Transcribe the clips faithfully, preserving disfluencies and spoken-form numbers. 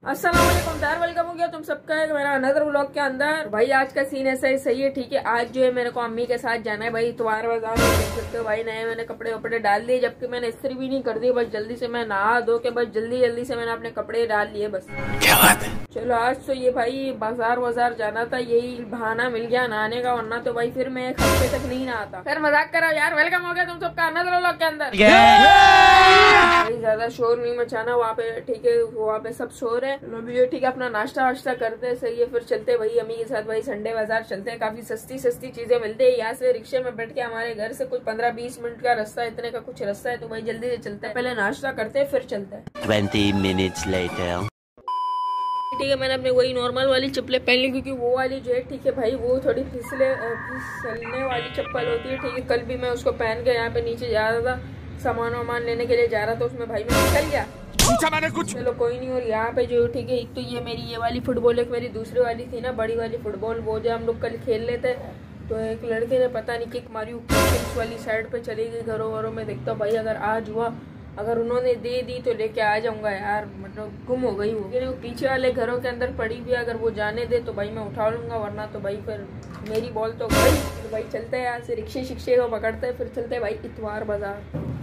अस्सलाम वालेकुम यार, वेलकम हो गया तुम सबका है मेरा अनदर व्लॉग के अंदर। भाई आज का सीन ऐसा ही सही है, ठीक है। आज जो है मेरे को अम्मी के साथ जाना है भाई इतवार बाजार। देख सकते हो भाई नए मैंने कपड़े वपड़े डाल दिए, जबकि मैंने इस्त्री भी नहीं कर दी। बस जल्दी से मैं नहा धो के बस जल्दी जल्दी से मैंने अपने कपड़े डाल लिए बस। क्या बात है। चलो आज तो ये भाई बाजार बाजार जाना था, यही बहाना मिल गया नहाने का, वरना तो भाई फिर मैं एक हफ्ते तक नहीं नहाता। फिर मजाक करा यार। वेलकम हो गया तुम सबका अनदर व्लॉग के अंदर। भाई ज्यादा शोर नहीं मचाना वहाँ पे, ठीक है। वहाँ पे सब शोर है। अभी ठीक है अपना नाश्ता वाश्ता करते हैं, सही है। फिर चलते भाई अम्मी के साथ भाई संडे बाजार चलते हैं। काफी सस्ती सस्ती चीजें मिलती है यहाँ से। रिक्शे में बैठ के हमारे घर से कुछ पंद्रह बीस मिनट का रास्ता, इतने का कुछ रास्ता है। तो भाई जल्दी से चलते हैं, पहले नाश्ता करते हैं फिर चलते हैं। Twenty minutes later. ठीक है मैंने अपने वही नॉर्मल वाली चप्पलें पहन ली, क्योंकि वो वाली जो है ठीक है भाई वो थोड़ी फिसले फिसलने वाली चप्पल होती है, ठीक है। कल भी मैं उसको पहन के यहाँ पे नीचे जा रहा था, सामान वामान लेने के लिए जा रहा था, उसमें भाई मैं निकल गया। पूछा मैंने कुछ। चलो कोई नहीं। और यहाँ पे जो ठीक है एक तो ये मेरी ये वाली फुटबॉल, एक मेरी दूसरी वाली थी ना बड़ी वाली फुटबॉल, वो जो हम लोग कल खेल लेते। तो एक लड़के ने पता नहीं किक मारी उस वाली साइड पे चली गई घरों घरों में। देखता भाई अगर आज हुआ, अगर उन्होंने दे दी तो लेके आ जाऊंगा यार, मतलब गुम हो गई वो। वो पीछे वाले घरों के अंदर पड़ी भी, अगर वो जाने दे तो भाई मैं उठा लूंगा, वरना तो भाई फिर मेरी बॉल तो गई। तो भाई चलते हैं यहाँ से, रिक्शे शिक्शे को पकड़ते हैं फिर चलते हैं भाई इतवार बाजार।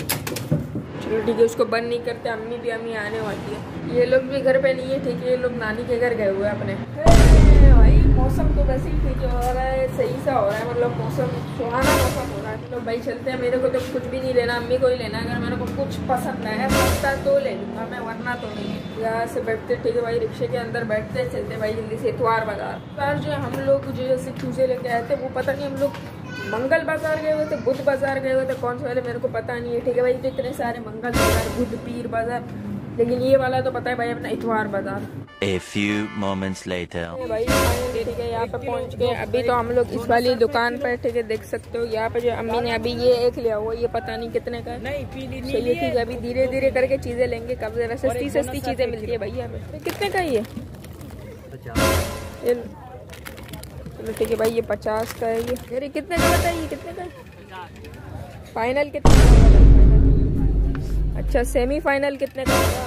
चलो ठीक है उसको बंद नहीं करते, अम्मी भी अम्मी आने वाली है। ये लोग भी घर पे नहीं है, ठीक है। ये लोग नानी के घर गए हुए हैं अपने। भाई मौसम तो वैसे ही ठीक हो रहा है, सही सा हो रहा है, मतलब मौसम सुहाना मौसम हो रहा है। तो भाई चलते हैं। मेरे को तो कुछ भी नहीं लेना, अम्मी को ही लेना। अगर मेरे को कुछ पसंद है सस्ता तो ले लूँगा मैं, वरना तो नहीं। यहाँ से बैठते ठीक है भाई, रिक्शे के अंदर बैठते चलते भाई जल्दी से इतवार बाजार। बाजार जो हम लोग जो जैसे चूजे लेके आए थे, वो पता नहीं हम लोग मंगल बाजार गए हुए थे बुध बाजार गए हुए थे, कौन से वाले मेरे को पता नहीं है, ठीक है भाई। तो इतने सारे मंगल बाजार बुध पीर बाजार, लेकिन ये वाला तो पता है भाई अपना इतवार बाजार। A few moments later. भाई ठीक है यहाँ पे पहुँच गए। अभी तो हम लोग इस वाली दुकान पर ठीक है देख सकते हो, यहाँ पे जो अम्मी ने अभी ये एक लिया हुआ, ये पता नहीं कितने का है। सही है ठीक है, अभी धीरे धीरे करके चीजें लेंगे, कब जरा सस्ती सस्ती चीजें मिलती है भाई यहाँ पे। कितने का ही है ये? चलो ठीक है भाई ये पचास का है ये। अरे कितने का बताइए, कितने का फाइनल कितने का फाइनल? अच्छा सेमी फाइनल कितने का होगा?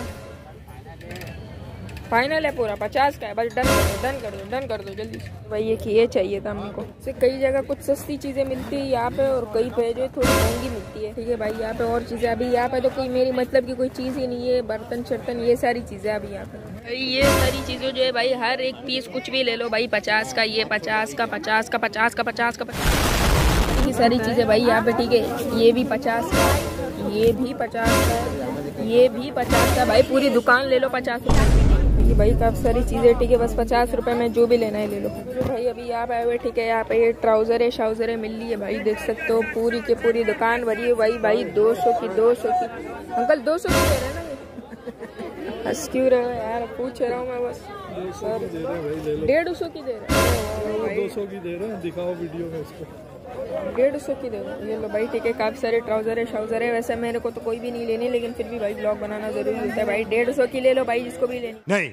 फाइनल है पूरा पचास का है। बस डन कर दो डन कर दो डन कर दो जल्दी से भाई। ये ये चाहिए था हमको। से कई जगह कुछ सस्ती चीजें मिलती है यहाँ पे, और कई पे जो थोड़ी महंगी मिलती है, ठीक है भाई। यहाँ पे और चीजें अभी यहाँ पे तो कोई मेरी मतलब की कोई चीज ही नहीं है, बर्तन शर्तन ये सारी चीजें अभी यहाँ पे। ये सारी चीजें जो है भाई हर एक पीस कुछ भी ले लो भाई, पचास का, ये पचास का, पचास का, पचास का, पचास का, पचास। ये सारी चीजें भाई यहाँ पे ठीक है। ये भी पचास का, ये भी पचास का, ये भी पचास का। भाई पूरी दुकान ले लो पचास रुपये ये भाई, काफी सारी चीजें ठीक है। बस पचास रुपए में जो भी लेना है ले लो भाई। अभी यहाँ पे आए हुए ठीक है, यहाँ पे ये ट्राउजर है शाउजर है मिल रही है भाई, देख सकते हो पूरी की पूरी दुकान भरी है भाई। भाई दो सौ की दो सौ की अंकल दो सौ की दे रहे हैं ना? हंस क्यों रहे हो यार, पूछ रहा हूँ मैं बस। डेढ़ सौ की दे रहे हैं, दो सौ की दे रहे हैं, दिखाओ वीडियो में इसको। डेढ़ सौ की दे रहे हैं ये लो भाई, ठीक है। काफी सारे ट्राउजर है शाउजर है। वैसे मेरे को तो कोई भी नहीं लेनी, लेकिन फिर भी भाई ब्लॉग बनाना जरूरी होता है भाई। डेढ़ सौ की ले लो भाई जिसको भी लेनी। नहीं।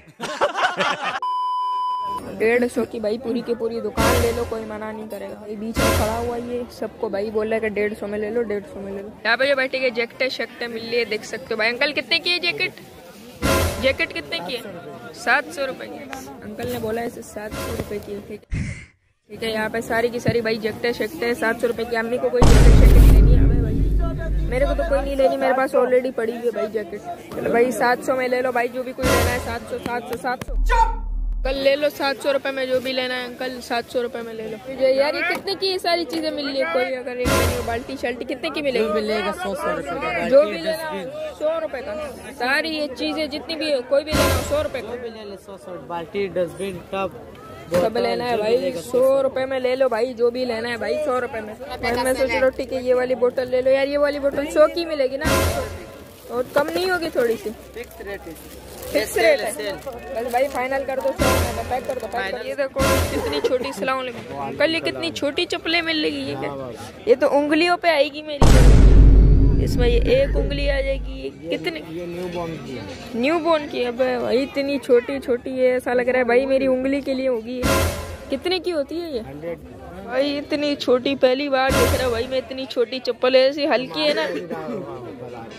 डेढ़ सौ की भाई पूरी की पूरी दुकान ले लो, कोई मना नहीं करेगा भाई। बीच में खड़ा हुआ ये सबको भाई बोल रहा है कि डेढ़ सौ में ले लो, डेढ़ सौ में ले लो। यहाँ पे जो बैठे के जैकेटें शैकेटें मिल रही है, देख सकते हो भाई। अंकल कितने की है जैकेट? जैकेट कितने की है? सात सौ रुपए की। अंकल ने बोला है सात सौ रुपए की, ठीक है ठीक है। यहाँ पे सारी की सारी भाई जैकेटें शैकेटें सात सौ रुपए की। अम्मी को कोई जैकेट शैकेट लेनी है हमें भाई, मेरे को तो कोई नहीं लेनी, मेरे पास ऑलरेडी पड़ी हुई है भाई जैकेट। चलो भाई सात सौ में ले लो भाई, जो भी कोई लेना है। सात सौ सात सौ सात सौ कल ले लो, सात सौ रुपए में जो भी लेना है अंकल, सात सौ रुपए में ले लो यार। ये कितने की ये सारी चीजें मिल रही है? कोई अगर एक लेनी बाल्टी शल्टी कितने की मिलेगी? मिलेगा सौ सौ रुपए का, जो भी लेना सौ रुपए का। सारी ये चीजें जितनी भी है कोई भी लेना सौ रुपए का। सौ सौ बाल्टी डस्टबिन टब सब लेना है भाई, सौ रुपए में ले लो भाई, जो भी लेना है भाई सौ रुपए में। मैं सोच लो ठीक है ये वाली बोतल ले लो यार, ये वाली बोतल सौ की मिलेगी ना, और कम नहीं होगी थोड़ी सी? फिक्स रेट है, फिक्स रेट है। बस भाई फाइनल कर दो, सौ में पैक कर दो, पैक कर। ये देखो कितनी छोटी सलाम अंकल, ये कितनी छोटी चप्पलें मिल रही है क्या? ये तो उंगलियों पे आएगी मेरी, इसमें ये एक उंगली आ जाएगी। कितनी? न्यू बॉर्न की, न्यू बॉर्न की। अब भाई इतनी छोटी छोटी है, ऐसा लग रहा है भाई मेरी उंगली के लिए होगी। कितने की होती है ये भाई? इतनी छोटी पहली बार देख रहा भाई मैं, इतनी छोटी चप्पल है, ऐसी हल्की है ना।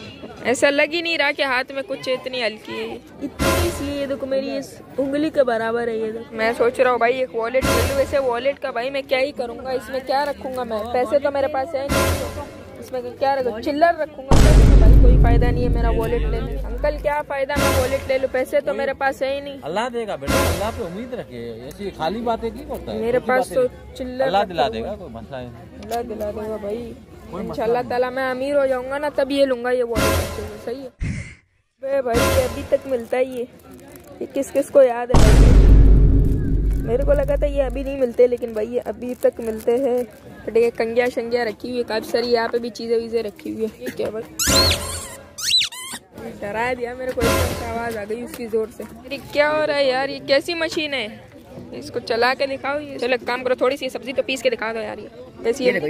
ऐसा लग ही नहीं रहा कि हाथ में कुछ इतनी हल्की है, इतनी सी ये देखो मेरी इस उंगली के बराबर है ये देखो। मैं सोच रहा हूँ भाई एक वॉलेट ले लूँ। वैसे वॉलेट का भाई मैं क्या ही करूँगा, इसमें क्या रखूंगा मैं, पैसे तो मेरे पास है नहीं, इसमें क्या रखूँ, चिल्लर रखूंगा तो भाई कोई फायदा नहीं है मेरा वॉलेट लेने। अंकल क्या फायदा मैं वॉलेट ले लूँ, पैसे तो मेरे पास है ही नहीं। अल्लाह देगा बेटा, अल्लाह पे उम्मीद रखे, ऐसी खाली बातें की होता है। मेरे पास तो चिल्लर अल्लाह दिला देगा, कोई मसला नहीं। अल्लाह दिला देगा भाई, इंशाल्लाह ताला मैं अमीर हो जाऊंगा ना तब ये लूंगा ये वॉलेट। सही है बे भाई, ये अभी तक मिलता ही है, ये किस किस को याद है भाई? मेरे को लगा था ये अभी नहीं मिलते, लेकिन भाई ये अभी तक मिलते हैं। ठीक है, कंगिया शंगिया रखी हुई है काफी सारी, यहाँ पे भी चीजें वीजें रखी हुई है। ये क्या भाई, डरा दिया मेरे को, एकदम आवाज आ गई उसकी जोर से। अरे क्या हो रहा है यार, ये कैसी मशीन है, इसको चला के दिखाओ। ये चलो काम करो, थोड़ी सी सब्जी तो पीस के दिखा दो यार। ये कैसी है?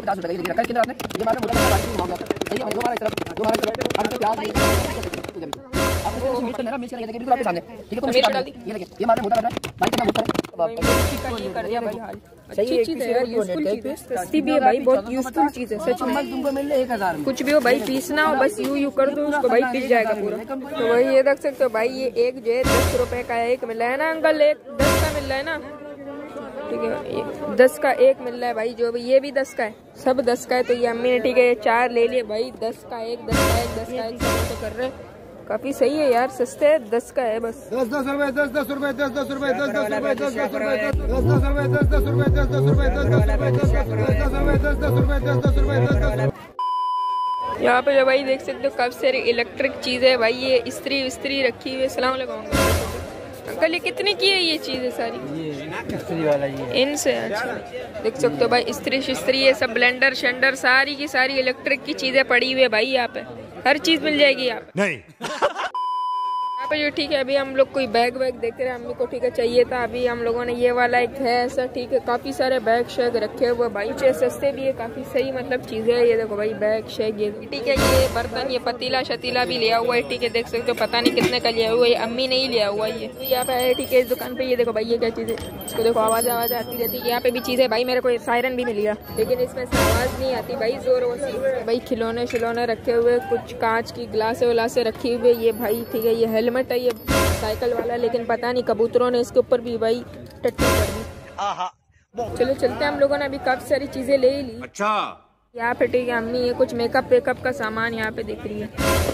अच्छी चीज है यार, यूजफुल चीज है, सस्ती भी है भाई, बहुत यूजफुल चीज है सच में। कुछ भी हो भाई, पीसना हो बस यू यू कर दो उसको भाई, पीस जाएगा पूरा। तो भाई ये देख सकते हो भाई, ये एक जो है दस रुपए का एक मिल रहा है ना अंकल, एक दस का मिल रहा है ना, ठीक है, दस का एक मिल रहा है भाई। जो भी ये भी दस का है, सब दस का है। तो ये अम्मी ने ठीक है चार ले लिए भाई, दस का एक, दस का एक, दस का एक, सब तो कर रहे हैं। काफी सही है यार, सस्ते है, दस का है बस। दस दस रुपए, दस दस रुपए, दस दस रुपए, दस दस रुपए, दस दस रुपए, दस दस रुपए, दस दस रुपए, दस दस रुपए, दस दस रुपए, दस दस रुपए, दस दस रुपए, दस दस रुपए, दस दस। यहाँ पे जो भाई देख सकते हो काफी सारी इलेक्ट्रिक चीजें भाई, ये इस्त्री इस्त्री रखी हुई है। सलाम अलैकुम अंकल, ये कितने की है ये चीजें सारी? इस्त्री वाला ये इनसे अच्छा देख सकते हो भाई, इस्त्री शिस्त्री ये सब, ब्लेंडर शेंडर सारी की सारी इलेक्ट्रिक की चीजें पड़ी हुई है भाई। यहाँ पे हर चीज मिल जाएगी यहाँ पे। नहीं यहाँ पे जो ठीक है, अभी हम लोग कोई बैग वैग देख रहे हैं, अम्मी को ठीक है चाहिए था। अभी हम लोगों ने ये वाला एक है ऐसा, ठीक है, काफी सारे बैग शेग रखे हुए भाई, सस्ते भी है, काफी सही मतलब चीजें है। ये देखो भाई बैग शेग, ये ठीक है, ये बर्तन, ये पतीला शतीला भी लिया हुआ है, ठीक है, देख सकते हो, पता नहीं कितने का लिया हुआ है, अम्मी ने ही लिया हुआ है। ये यहाँ पे है ठीक है, इस दुकान पे ये देखो भाई, ये क्या चीज है, इसको देखो आवाज आवाज आती रहती है। यहाँ पे भी चीज है भाई, मेरे को सायरन भी मिल गया, लेकिन इसमें से आवाज नहीं आती भाई, जोर सी। भाई खिलौने शिलौने रखे हुए, कुछ कांच की गिलासे विलासे रखी हुई, ये भाई ठीक है, ये हेलमेट है, ये साइकिल वाला, लेकिन पता नहीं कबूतरों ने इसके ऊपर भी भाई टट्टी कर दी। चलो चलते हैं, हम लोगों ने अभी काफी सारी चीजें ले ही ली। अच्छा यहाँ पे ठीक है अम्मी, ये कुछ मेकअप वेकअप का सामान यहाँ पे दिख रही है।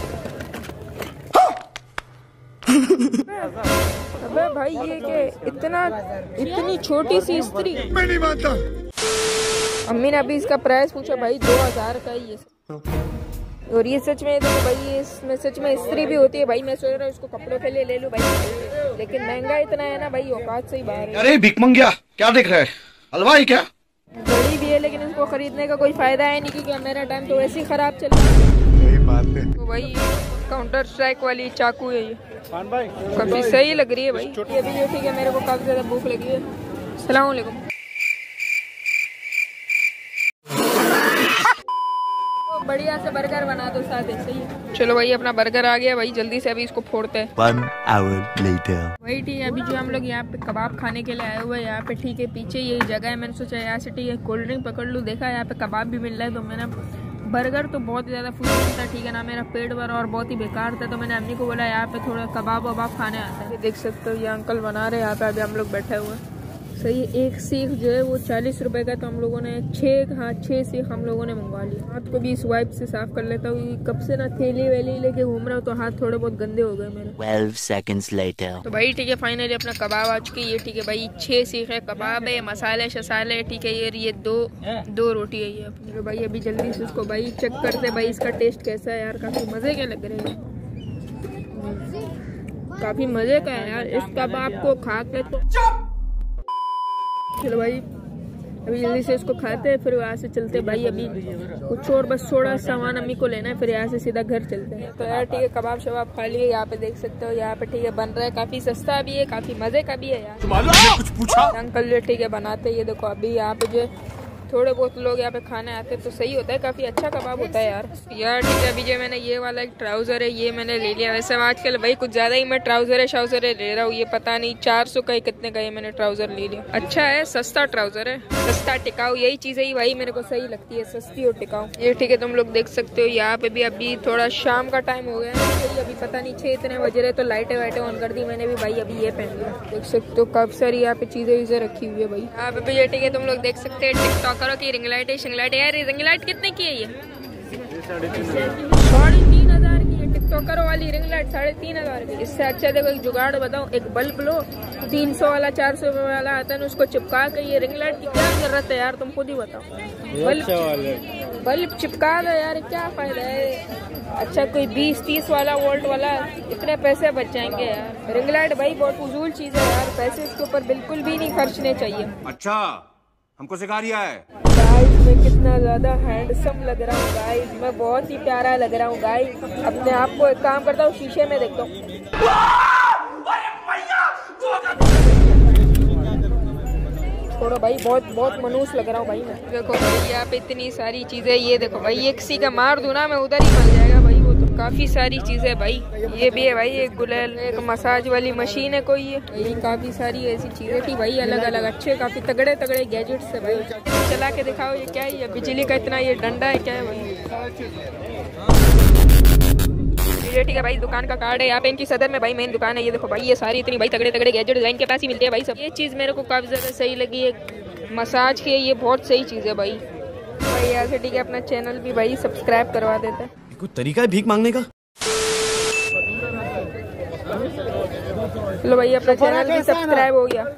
अबे भाई ये क्या, इतना इतनी छोटी सी इस्त्री, मैं नहीं मानता। अम्मी ने अभी इसका प्राइस पूछा भाई, दो हजार का ही है। और ये सच में देखो भाई, ये इसमें सच में इस्त्री भी होती है भाई। मैं सोच रहा हूँ इसको कपड़ों के लिए ले लूँ भाई, लेकिन महंगा इतना है ना भाई, औकात से ही बाहर है। अरे भिकमंगिया क्या देख रहा है, हलवाई क्या? बड़ी भी है, लेकिन इसको खरीदने का कोई फायदा है नहीं, क्योंकि मेरा टाइम तो वैसे ही खराब चल रहा है। सही बात है। तो भाई काउंटर स्ट्राइक वाली चाकू है ये, खान भाई काफी सही लग रही है भाई। ये भी जो ठीक है, मेरे को काफी ज्यादा भूख लगी है। सलाम अलैकुम। बढ़िया से बर्गर बना दो साथ, सही है। चलो भाई अपना बर्गर आ गया भाई, जल्दी से अभी इसको फोड़ते हैं। One hour later. वही ठीक है, अभी जो हम लोग यहाँ पे कबाब खाने के लिए आए हुए हैं, यहाँ पे ठीक है पीछे यही जगह है, मैंने सोचा यहाँ से ठीक है कोल्ड ड्रिंक पकड़ लूँ, देखा यहाँ पे कबाब भी मिल रहा है। तो मैंने बर्गर तो बहुत ज़्यादा फूल था, ठीक है ना, मेरा पेट भरा और बहुत ही बेकार था, तो मैंने अम्मी को बोला यहाँ पे थोड़ा कबाब वबाब खाने आता है। देख सकते हो ये अंकल बना रहे हैं यहाँ पे, अभी हम लोग बैठे हुए हैं। सही, एक सीख जो है वो चालीस रुपए का, तो हम लोगों ने छः हाँ छः सीख हम लोगों ने मंगवा लिया। हाथ को भी इस वाइप से साफ कर लेता हूँ, कब से ना थैली वैली लेके घूम रहा हूँ, तो हाथ थोड़े बहुत गंदे हो गए मेरे। Twelve seconds later. तो भाई ठीक है, फाइनली अपना कबाब आ चुकी है। ये ठीक है भाई, छः सीख है कबाब है, मसाले शसाले, ठीक है, ये ये दो दो रोटी है ये अपनी। तो भाई अभी जल्दी से उसको भाई चेक करते भाई, इसका टेस्ट कैसा है यार, काफी मजे के लग रहे हैं, काफी मजे का है यार। इस कबाब को खा के तो चलो भाई अभी जल्दी से इसको खाते हैं, फिर वहाँ से चलते हैं भाई। अभी कुछ और बस थोड़ा सामान अम्मी को लेना है, फिर यहाँ से सीधा घर चलते हैं। तो यार ठीक है, कबाब शबाब खा लिए, यहाँ पे देख सकते हो, यहाँ पे ठीक है बन रहा है, काफी सस्ता भी है, काफी मजे का भी है यार। कुछ पूछा? अंकल जो ठीक है बनाते, ये देखो अभी यहाँ पे जो थोड़े बहुत लोग यहाँ पे खाने आते हैं तो सही होता है, काफी अच्छा कबाब होता है यार। यार ठीक है, अभी जो मैंने ये वाला एक ट्राउजर है ये मैंने ले लिया। वैसे आजकल भाई कुछ ज्यादा ही मैं ट्राउजर है शाउजर है ले रहा हूँ, ये पता नहीं चार सौ का ही कितने का ये मैंने ट्राउजर ले लिया। अच्छा है, सस्ता ट्राउजर है, सस्ता टिकाऊ, यही चीजें ही भाई मेरे को सही लगती है, सस्ती और टिकाऊ। ये ठीक है, तुम लोग देख सकते हो यहाँ पे भी अभी थोड़ा शाम का टाइम हो गया है, अभी पता नहीं छह इतने बज रहे, तो लाइटें वाइटें ऑन कर दी मैंने भी भाई। अभी ये पहन लिया, देख सकते हो काफी सारी यहाँ पे चीजें वीजें रखी हुई है भाई। यहाँ पे भी ये ठीक है, तुम लोग देख सकते हैं टिकटॉकरों की रिंग लाइट है शिंग लाइट। यार रिंग लाइट कितने की है ये? साढ़े तीन हजार की है टिकटॉकरों वाली रिंग लाइट, साढ़े तीन हजार की। इससे अच्छा देखो एक जुगाड़ बताओ, एक बल्ब लो तीन सौ वाला चार सौ वाला आता है ना, उसको चिपका के ये रिंग लाइट की क्या जरूरत है यार, तुम खुद ही बताओ। बल्ब बल्ब चिपका दो यार, क्या फायदा है। अच्छा कोई बीस तीस वाला वोल्ट वाला, इतने पैसे बच जाएंगे यार। रिंग लाइट भाई बहुत फजूल चीज है यार, पैसे इसके ऊपर बिल्कुल भी नहीं खर्चने चाहिए। अच्छा हमको सिखा रिया है। गाइस मैं कितना ज्यादा हैंडसम लग रहा हूँ गाइस, मैं बहुत ही प्यारा लग रहा हूँ गाइस। अपने आप को एक काम करता हूँ शीशे में देखता हूँ, छोड़ो भाई, बहुत बहुत मनुष्य लग रहा हूँ भाई मैं। देखो भाई यहाँ पे इतनी सारी चीजें, ये देखो भाई एक किसी का मार दूं ना मैं उधर ही मर जाएगा भाई, वो तो काफी सारी चीजें भाई। ये भी है भाई एक गुलेल, एक मसाज वाली मशीन है कोई, ये काफी सारी ऐसी चीजें थी भाई अलग अलग, अच्छे काफी तगड़े तगड़े गैजेट्स है भाई। चला के दिखाओ ये क्या है, ये बिजली का इतना ये डंडा है क्या है भाई। ये ठीक है भाई, दुकान का कार्ड है यहाँ पे इनकी सदर में भाई मेन दुकान है। ये देखो भाई ये सारी इतनी भाई तगड़े तगड़े गैजेट लाइन के पास ही मिलते हैं भाई सब। ये चीज़ मेरे को काफ़ी ज़्यादा सही लगी है मसाज की, ये बहुत सही चीज़ है भाई। भाई यहाँ से ठीक है अपना चैनल भी भाई सब्सक्राइब करवा देता है। कोई तरीका है भीख मांगने का? चलो भाई अपना चैनल भी सब्सक्राइब हो गया।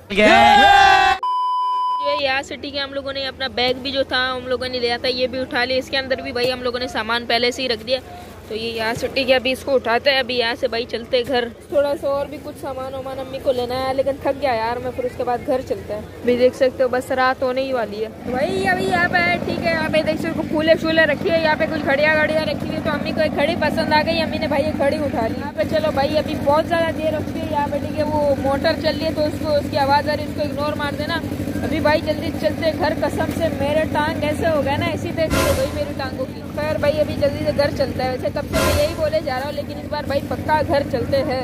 यहाँ से ठीक है हम लोगों ने अपना बैग भी जो था हम लोगों ने लिया था ये भी उठा लिया, इसके अंदर भी भाई हम लोगों ने सामान पहले से ही रख दिया। तो ये यहाँ से ठीक है अभी इसको उठाते हैं, अभी यहाँ से भाई चलते घर। थोड़ा सा और भी कुछ सामान वामान अम्मी को लेना है लेकिन थक गया यार मैं, फिर उसके बाद घर चलते हैं। अभी देख सकते हो बस रात होने ही वाली है भाई। अभी यहाँ पे ठीक है, यहाँ पे देख सकते हो फूले शूले रखी है, यहाँ पे कुछ घड़िया घड़िया रखी है, तो अम्मी को एक घड़ी पसंद आ गई, अम्मी ने भाई एक घड़ी उठा ली। यहाँ पे चलो भाई अभी बहुत ज्यादा देर रखी है यहाँ पे ठीक है, वो मोटर चल रही है तो उसको उसकी आवाज आ रही है, उसको इग्नोर मार देना। अभी भाई जल्दी चलते घर, कसम से मेरे टांग ऐसे हो गए ना, ऐसी देखी हो गई मेरी टांगों की। खैर भाई अभी जल्दी से घर चलता है, वैसे कब से मैं यही बोले जा रहा हूँ लेकिन इस बार भाई पक्का घर चलते हैं।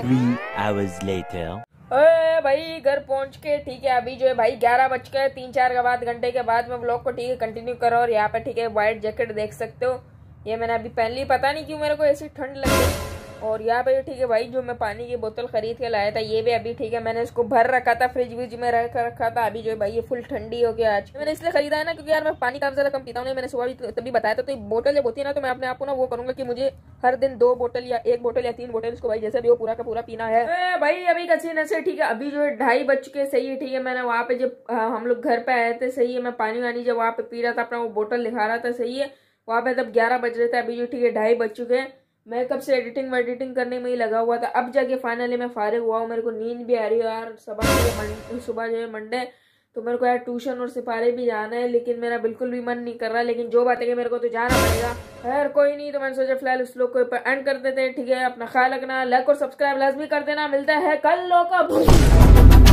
अरे भाई घर पहुंच के ठीक है अभी जो है भाई ग्यारह बज के तीन चार के बाद घंटे के बाद मैं ब्लॉग को ठीक है कंटिन्यू करो। और यहाँ पे ठीक है व्हाइट जैकेट देख सकते हो, ये मैंने अभी पहन ली, पता नहीं क्यों मेरे को ऐसी ठंड लग गई। और यहाँ पे ठीक है भाई जो मैं पानी की बोतल खरीद के लाया था ये भी अभी ठीक है मैंने इसको भर रखा था, फ्रिज व्रिज में रख रखा था। अभी जो है भाई ये फुल ठंडी हो गया आज। मैंने इसलिए खरीदा है ना क्योंकि यार मैं पानी काफी ज्यादा कम पीता हूँ, मैंने सुबह भी तभी बताया था। तो बोतल जब होती है ना तो मैं अपने आप को ना वो करूंगा कि मुझे हर दिन दो बोतल या एक बोतल या तीन बोतल इसको भाई जैसे भी वो पूरा का पूरा पीना है। ए, भाई अभी कसी न से ठीक है अभी जो है ढाई बज के सही है ठीक है, मैंने वहाँ पे जब हम लोग घर पे आए थे सही है, मैं पानी वानी जब वहाँ पे पी रहा था अपना वो बोतल दिखा रहा था सही है, वहाँ पे तब ग्यारह बज रहे थे। अभी जो ठीक है ढाई बज चुके हैं, मैं कब से एडिटिंग वेडिटिंग करने में ही लगा हुआ था, अब जाके फाइनली मैं फारिग हुआ हूँ। मेरे को नींद भी आ रही है यार, सुबह सुबह जो है मंडे तो मेरे को यार ट्यूशन और सिपारे भी जाना है, लेकिन मेरा बिल्कुल भी मन नहीं कर रहा, लेकिन जो बात है कि मेरे को तो जाना पड़ेगा। खैर कोई नहीं, तो मैंने सोचा फिलहाल इस लोग को एंड कर देते हैं ठीक है। अपना ख्याल रखना, लाइक और सब्सक्राइब लाजमी कर देना, मिलता है कल लोग का